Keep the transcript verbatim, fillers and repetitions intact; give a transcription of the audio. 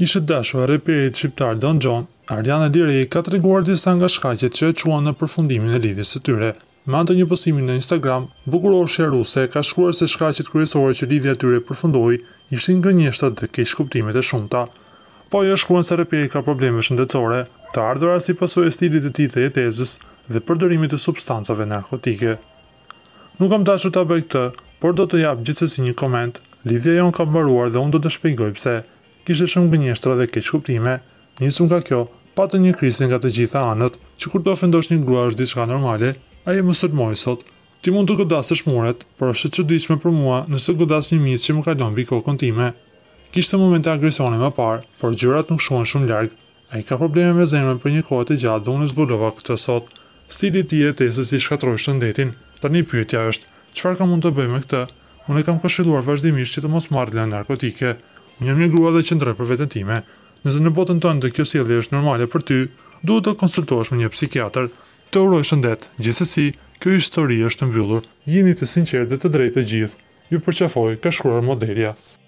Ishte dashur e reperit shqiptar Don John, Ariana Lirei ka treguar disa nga shkaqet që e quan në përfundimin e lidhjes së tyre. Me anë të një postimi në Instagram, bukuror sheruese ka shkruar se shkaqet kryesore që lidhja e tyre përfundoi ishin gënjeshtra dhe keqkuptimet e shumta. Po ajo shkruan se reperi ka probleme shëndetësore, të ardhura si pasojë e stilit të tij të jetesës dhe përdorimit të substancave narkotike. Nuk kam dashur ta bëj këtë, por do të jap gjithsesi një koment. Lidhja jon ka mbaruar dhe unë do të shpjegoj pse. Kishte shumë gënjeshtra dhe keqkuptime. Nisur nga kjo, patën një krizë nga të gjitha anët, që kur të ofendosh një grua është diçka normale, ai më sulmoi sot. Ti mund të godasësh muret, por është e çuditshme për mua nëse godas një miz që më kalon mbi kokën time. Kishte momente agresione më parë, por gjërat nuk shohen shumë larg. Ai ka probleme me zemrën për një kohë të gjatë dhe unë zbulova këtë sot. Stili i tij jetesës i shkatroi shëndetin. Tani pyetja është, çfarë kam mund të bëj me këtë? Unë e kam këshilluar vazhdimisht që të mos marr lënë narkotike. Unë jam një grua dhe qëndroj për veten time. Nëse në botën tënde kjo sjellje është normale për ty, duhet të konsultohesh me një psikiatër. Të uroj shëndet. Gjithsesi, kjo histori është mbyllur. Jeni të sinqertë dhe të drejtë të gjithë. Ju përqafoj, ka shkruar modelja.